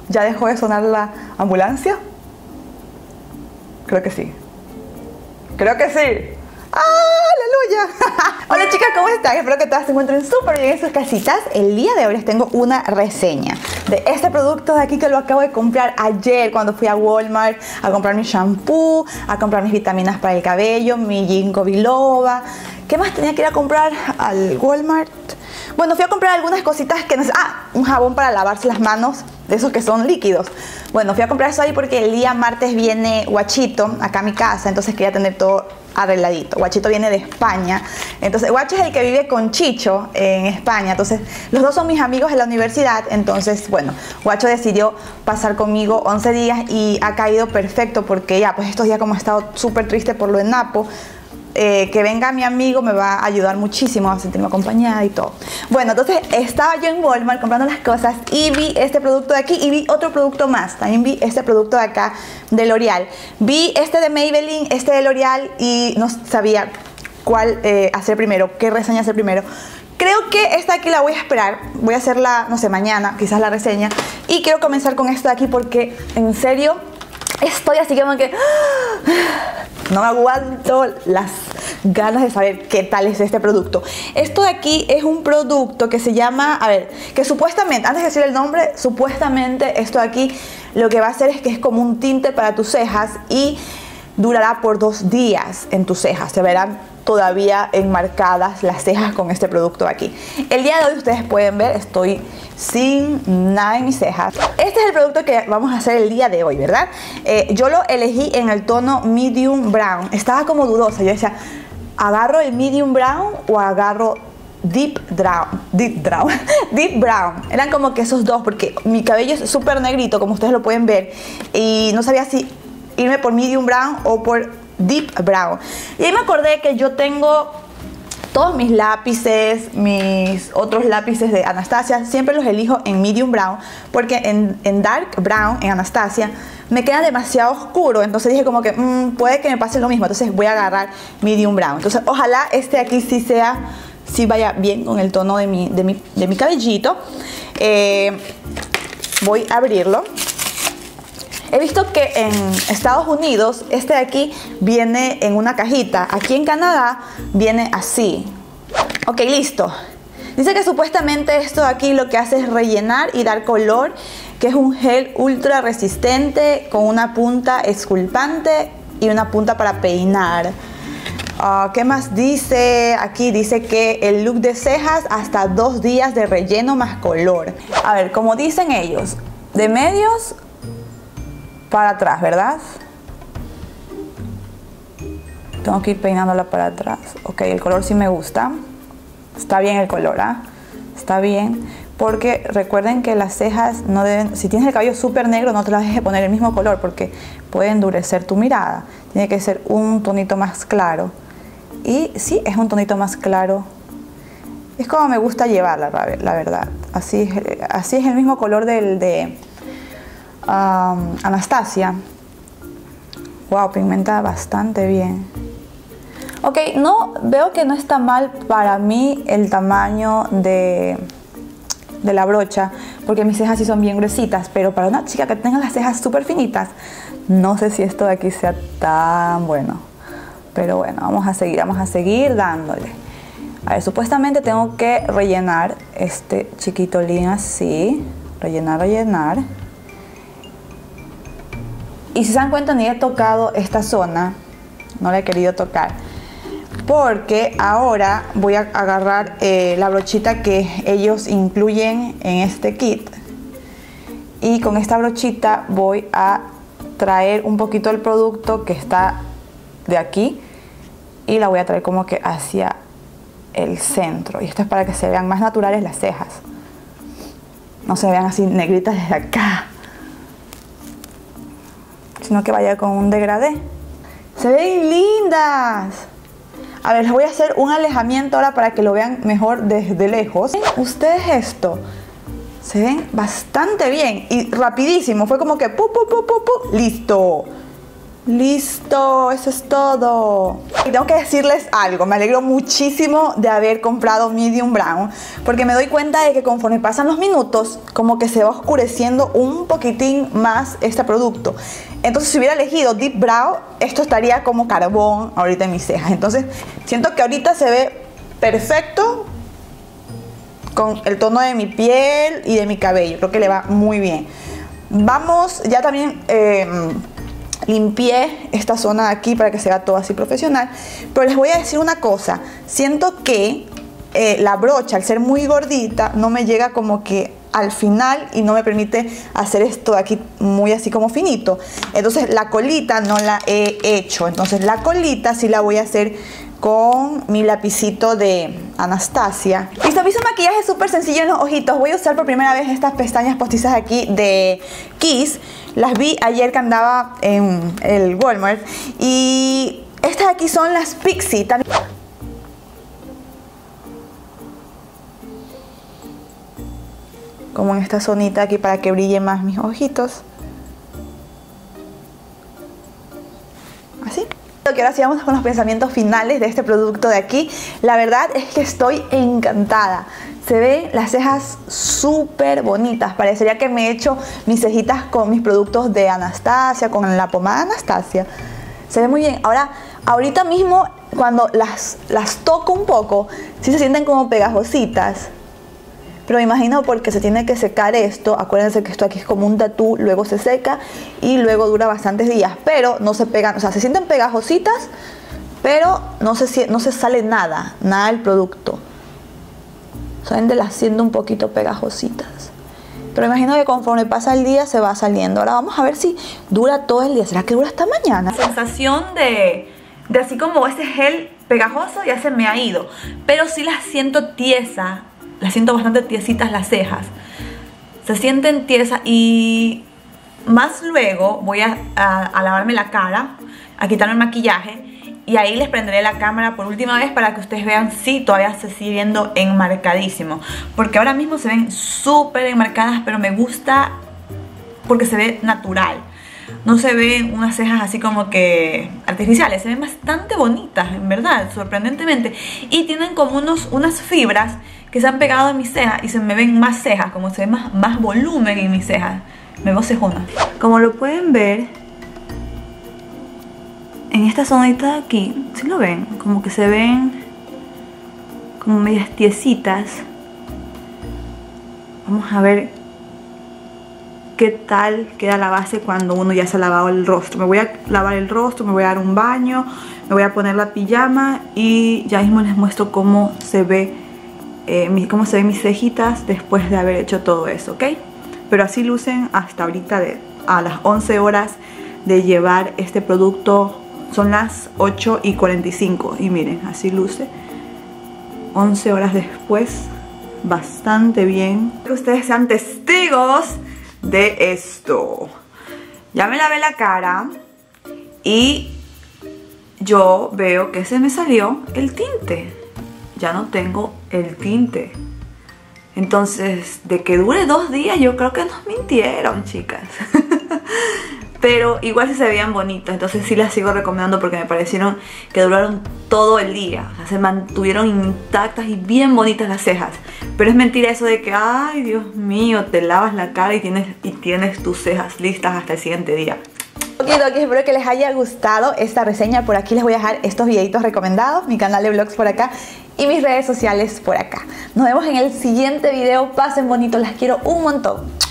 ¿Ya dejó de sonar la ambulancia? Creo que sí. Creo que sí. ¡Aleluya! Hola chicas, ¿cómo están? Espero que todas se encuentren súper bien en sus casitas. El día de hoy les tengo una reseña de este producto de aquí que lo acabo de comprar ayer cuando fui a Walmart a comprar mi shampoo, a comprar mis vitaminas para el cabello, mi ginkgo biloba. ¿Qué más tenía que ir a comprar al Walmart? Bueno, fui a comprar algunas cositas que un jabón para lavarse las manos, de esos que son líquidos. Bueno, fui a comprar eso ahí porque el día martes viene Guachito acá a mi casa, entonces quería tener todo arregladito. Guachito viene de España, entonces Guacho es el que vive con Chicho en España, entonces los dos son mis amigos en la universidad. Entonces bueno, Guacho decidió pasar conmigo 11 días y ha caído perfecto porque ya pues estos días como he estado súper triste por lo de Napo, que venga mi amigo me va a ayudar muchísimo a sentirme acompañada y todo. Bueno, entonces estaba yo en Walmart comprando las cosas y vi este producto de aquí y vi otro producto más. También vi este producto de acá de L'Oreal. Vi este de Maybelline, este de L'Oreal y no sabía cuál hacer primero, qué reseña hacer primero. Creo que esta de aquí la voy a esperar. Voy a hacerla, no sé, mañana, quizás la reseña. Y quiero comenzar con esta de aquí porque en serio estoy así como que no me aguanto las ganas de saber qué tal es este producto. Esto de aquí es un producto que se llama, a ver, que supuestamente, antes de decir el nombre, supuestamente esto de aquí lo que va a hacer es que es como un tinte para tus cejas y durará por 2 días en tus cejas. Se verán todavía enmarcadas las cejas con este producto de aquí. El día de hoy ustedes pueden ver, estoy sin nada en mis cejas. Este es el producto que vamos a hacer el día de hoy, ¿verdad? Yo lo elegí en el tono medium brown. Estaba como dudosa, yo decía, ¿agarro el medium brown o agarro deep brown? Eran como que esos dos porque mi cabello es súper negrito, como ustedes lo pueden ver, y no sabía si irme por medium brown o por deep brown. Y ahí me acordé que yo tengo todos mis lápices, mis otros lápices de Anastasia, siempre los elijo en medium brown porque en dark brown, en Anastasia, me queda demasiado oscuro. Entonces dije como que puede que me pase lo mismo, entonces voy a agarrar medium brown. Entonces ojalá este aquí sí vaya bien con el tono de mi cabellito. Voy a abrirlo. He visto que en Estados Unidos este de aquí viene en una cajita. Aquí en Canadá viene así. Ok, listo. Dice que supuestamente esto de aquí lo que hace es rellenar y dar color, que es un gel ultra resistente con una punta esculpante y una punta para peinar. ¿Qué más dice? Aquí dice que el look de cejas hasta 2 días de relleno más color. A ver, como dicen ellos, de medios para atrás, ¿verdad? Tengo que ir peinándola para atrás. Ok, el color sí me gusta. Está bien el color, ¿ah? Está bien. Porque recuerden que las cejas no deben... Si tienes el cabello súper negro, no te las dejes poner el mismo color porque puede endurecer tu mirada. Tiene que ser un tonito más claro. Y sí, es un tonito más claro. Es como me gusta llevarla, la verdad. Así es el mismo color del de Anastasia. Wow, pigmenta bastante bien. Ok, veo que no está mal para mí el tamaño de la brocha, porque mis cejas sí son bien gruesitas, pero para una chica que tenga las cejas súper finitas, no sé si esto de aquí sea tan bueno. Pero bueno, vamos a seguir dándole. A ver, supuestamente tengo que rellenar este chiquitolín así. Rellenar. Y si se dan cuenta, ni he tocado esta zona. No la he querido tocar. Porque ahora voy a agarrar la brochita que ellos incluyen en este kit. Y con esta brochita voy a traer un poquito el producto que está de aquí. Y la voy a traer como que hacia el centro. Y esto es para que se vean más naturales las cejas. No se vean así negritas desde acá, sino que vaya con un degradé. ¡Se ven lindas! A ver, les voy a hacer un alejamiento ahora para que lo vean mejor desde lejos. ¿Ven ustedes esto? Se ven bastante bien y rapidísimo. Fue como que listo. Listo, eso es todo. Y tengo que decirles algo, me alegro muchísimo de haber comprado medium brown, porque me doy cuenta de que conforme pasan los minutos, como que se va oscureciendo un poquitín más este producto. Entonces, si hubiera elegido deep brown, esto estaría como carbón ahorita en mis cejas. Entonces, siento que ahorita se ve perfecto con el tono de mi piel y de mi cabello. Creo que le va muy bien. Vamos, ya también limpié esta zona de aquí para que se vea todo así profesional. Pero les voy a decir una cosa. Siento que la brocha, al ser muy gordita, no me llega como que al final y no me permite hacer esto de aquí muy así como finito. Entonces la colita no la he hecho. Entonces la colita sí la voy a hacer con mi lapicito de Anastasia. Listo, hice un maquillaje súper sencillo en los ojitos. Voy a usar por primera vez estas pestañas postizas aquí de Kiss. Las vi ayer que andaba en el Walmart. Y estas aquí son las Pixie. Como en esta zonita aquí para que brille más mis ojitos. Así. Que ahora sí vamos con los pensamientos finales de este producto de aquí. La verdad es que estoy encantada. Se ven las cejas súper bonitas. Parecería que me he hecho mis cejitas con mis productos de Anastasia, con la pomada Anastasia. Se ve muy bien. Ahora, ahorita mismo cuando las toco un poco, sí se sienten como pegajositas. Pero me imagino porque se tiene que secar esto. Acuérdense que esto aquí es como un tatú, luego se seca y luego dura bastantes días. Pero no se pegan, o sea, se sienten pegajositas, pero no se sale nada del producto. Solamente las siento un poquito pegajositas. Pero me imagino que conforme pasa el día se va saliendo. Ahora vamos a ver si dura todo el día. ¿Será que dura hasta mañana? La sensación de así como ese gel pegajoso ya se me ha ido. Pero sí las siento tiesas. Las siento bastante tiesitas las cejas. Se sienten tiesas y más luego voy a lavarme la cara, a quitarme el maquillaje y ahí les prenderé la cámara por última vez para que ustedes vean si todavía se sigue viendo enmarcadísimo. Porque ahora mismo se ven súper enmarcadas, pero me gusta porque se ve natural. No se ven unas cejas así como que artificiales, se ven bastante bonitas, en verdad, sorprendentemente. Y tienen como unas fibras que se han pegado en mis cejas y se me ven más cejas, como se ve más volumen en mis cejas. Me veo cejona. Como lo pueden ver, en esta zonita de aquí, ¿sí lo ven? Como que se ven como medias tiesitas. Vamos a ver qué tal queda la base cuando uno ya se ha lavado el rostro. Me voy a lavar el rostro, me voy a dar un baño, me voy a poner la pijama y ya mismo les muestro cómo se ven mis cejitas después de haber hecho todo eso, ¿ok? Pero así lucen hasta ahorita a las 11 horas de llevar este producto. Son las 8:45 y miren, así luce 11 horas después, bastante bien. Que ustedes sean testigos de esto. Ya me lavé la cara y yo veo que se me salió el tinte. Ya no tengo el tinte. Entonces, de que dure 2 días, yo creo que nos mintieron, chicas. Pero igual sí se veían bonitas. Entonces sí las sigo recomendando porque me parecieron que duraron todo el día. O sea, se mantuvieron intactas y bien bonitas las cejas. Pero es mentira eso de que, ay, Dios mío, te lavas la cara y tienes tus cejas listas hasta el siguiente día. Ok, espero que les haya gustado esta reseña. Por aquí les voy a dejar estos videitos recomendados, mi canal de vlogs por acá y mis redes sociales por acá. Nos vemos en el siguiente video. Pasen bonito, las quiero un montón.